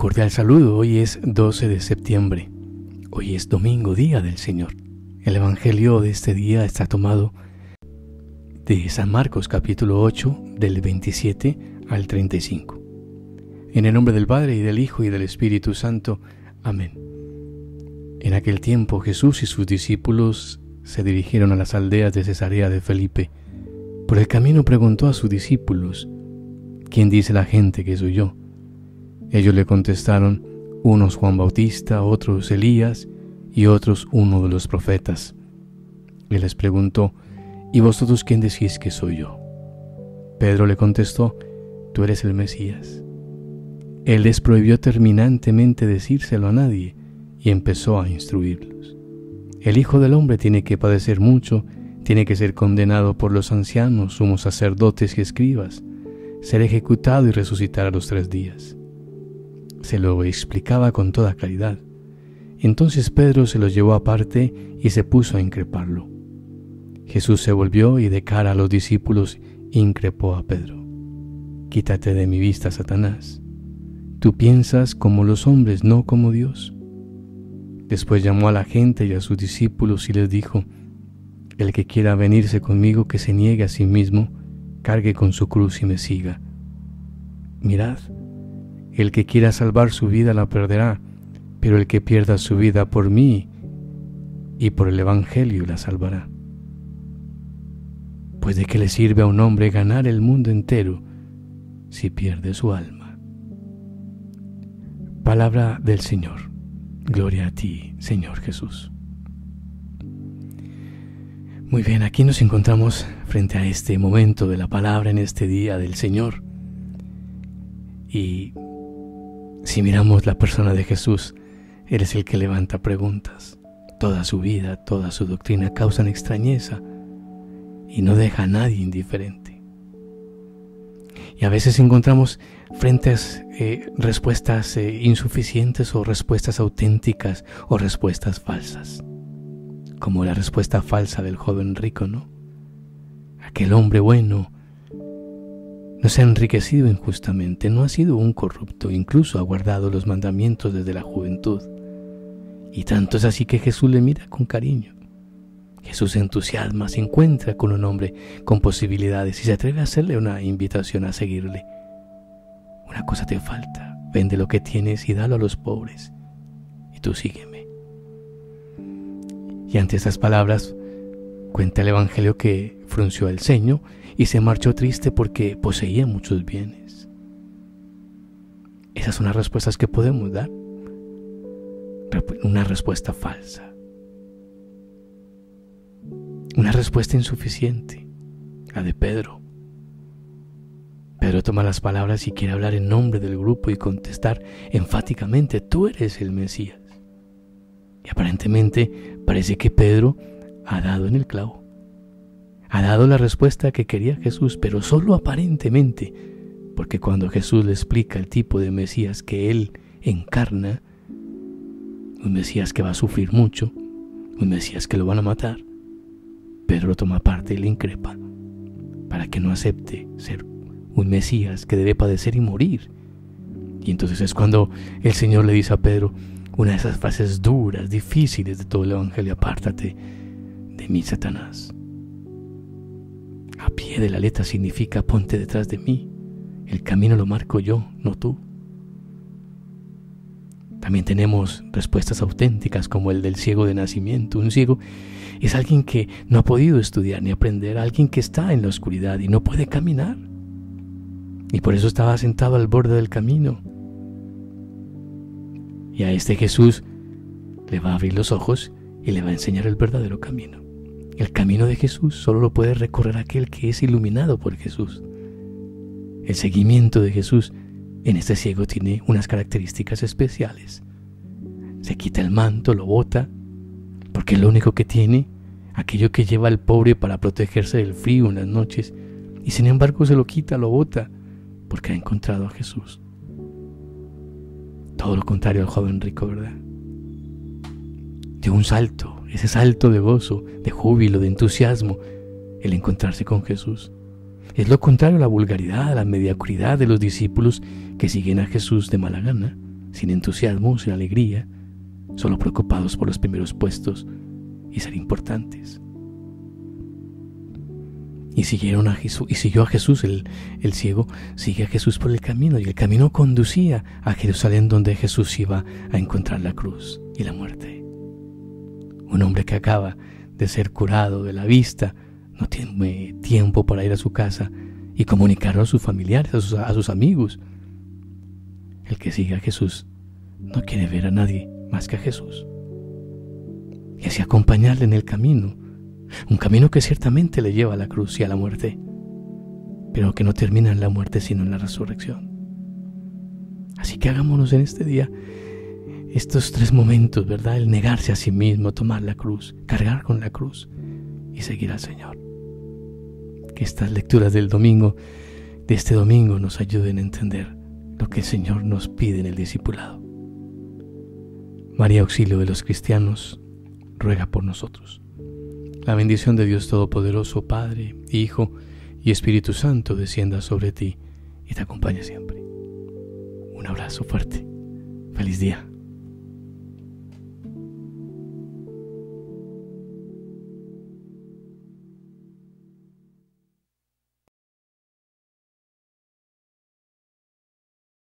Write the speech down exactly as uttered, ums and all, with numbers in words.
cordial saludo. Hoy es doce de septiembre. Hoy es domingo, día del Señor. El evangelio de este día está tomado de San Marcos capítulo ocho, del veintisiete al treinta y cinco. En el nombre del Padre, y del Hijo, y del Espíritu Santo. Amén. En aquel tiempo Jesús y sus discípulos se dirigieron a las aldeas de Cesarea de Felipe. Por el camino preguntó a sus discípulos: ¿quién dice la gente que soy yo? Ellos le contestaron: unos Juan Bautista, otros Elías y otros uno de los profetas. Él les preguntó: ¿y vosotros quién decís que soy yo? Pedro le contestó: tú eres el Mesías. Él les prohibió terminantemente decírselo a nadie y empezó a instruirlos. El Hijo del Hombre tiene que padecer mucho, tiene que ser condenado por los ancianos, sumos sacerdotes y escribas, ser ejecutado y resucitar a los tres días. Se lo explicaba con toda claridad. Entonces Pedro se los llevó aparte y se puso a increparlo. Jesús se volvió y de cara a los discípulos increpó a Pedro: quítate de mi vista, Satanás. Tú piensas como los hombres, no como Dios. Después llamó a la gente y a sus discípulos y les dijo: el que quiera venirse conmigo, que se niegue a sí mismo, cargue con su cruz y me siga. Mirad, el que quiera salvar su vida la perderá, pero el que pierda su vida por mí y por el Evangelio la salvará. Pues ¿de qué le sirve a un hombre ganar el mundo entero si pierde su alma? Palabra del Señor. Gloria a ti, Señor Jesús. Muy bien, aquí nos encontramos frente a este momento de la palabra en este día del Señor. Y si miramos la persona de Jesús, Él es el que levanta preguntas. Toda su vida, toda su doctrina causan extrañeza y no deja a nadie indiferente. Y a veces encontramos frente a eh, respuestas eh, insuficientes o respuestas auténticas o respuestas falsas. Como la respuesta falsa del joven rico, ¿no? Aquel hombre bueno no se ha enriquecido injustamente, no ha sido un corrupto, incluso ha guardado los mandamientos desde la juventud. Y tanto es así que Jesús le mira con cariño. Jesús se entusiasma, se encuentra con un hombre con posibilidades y se atreve a hacerle una invitación a seguirle. Una cosa te falta: vende lo que tienes y dalo a los pobres, y tú sígueme. Y ante estas palabras cuenta el Evangelio que frunció el ceño y se marchó triste porque poseía muchos bienes. Esas son las respuestas que podemos dar. Una respuesta falsa. Una respuesta insuficiente, la de Pedro. Pedro toma las palabras y quiere hablar en nombre del grupo y contestar enfáticamente: tú eres el Mesías. Y aparentemente parece que Pedro ha dado en el clavo. Ha dado la respuesta que quería Jesús, pero solo aparentemente, porque cuando Jesús le explica el tipo de Mesías que él encarna, un Mesías que va a sufrir mucho, un Mesías que lo van a matar, Pedro toma parte y le increpa para que no acepte ser un Mesías que debe padecer y morir. Y entonces es cuando el Señor le dice a Pedro una de esas frases duras, difíciles de todo el Evangelio: apártate de mí, Satanás. A pie de la letra significa: ponte detrás de mí. El camino lo marco yo, no tú. También tenemos respuestas auténticas como el del ciego de nacimiento. Un ciego es alguien que no ha podido estudiar ni aprender, alguien que está en la oscuridad y no puede caminar. Y por eso estaba sentado al borde del camino. Y a este Jesús le va a abrir los ojos y le va a enseñar el verdadero camino. El camino de Jesús solo lo puede recorrer aquel que es iluminado por Jesús. El seguimiento de Jesús en este ciego tiene unas características especiales. Se quita el manto, lo bota, porque es lo único que tiene, aquello que lleva al pobre para protegerse del frío en las noches, y sin embargo se lo quita, lo bota, porque ha encontrado a Jesús. Todo lo contrario al joven rico, ¿verdad? Dio un salto, ese salto de gozo, de júbilo, de entusiasmo, el encontrarse con Jesús. Es lo contrario a la vulgaridad, a la mediocridad de los discípulos que siguen a Jesús de mala gana, sin entusiasmo, sin alegría, solo preocupados por los primeros puestos y ser importantes. Y siguieron a Jesús, y siguió a Jesús, el, el ciego sigue a Jesús por el camino, y el camino conducía a Jerusalén, donde Jesús iba a encontrar la cruz y la muerte. Un hombre que acaba de ser curado de la vista no tiene tiempo para ir a su casa y comunicarlo a sus familiares, a sus, a sus amigos. El que sigue a Jesús no quiere ver a nadie más que a Jesús, y así acompañarle en el camino, un camino que ciertamente le lleva a la cruz y a la muerte, pero que no termina en la muerte sino en la resurrección. Así que hagámonos en este día estos tres momentos, ¿verdad? El negarse a sí mismo, tomar la cruz, cargar con la cruz y seguir al Señor. Que estas lecturas del domingo, de este domingo, nos ayuden a entender lo que el Señor nos pide en el discipulado. María, auxilio de los cristianos, ruega por nosotros. La bendición de Dios Todopoderoso, Padre, Hijo y Espíritu Santo, descienda sobre ti y te acompañe siempre. Un abrazo fuerte. Feliz día.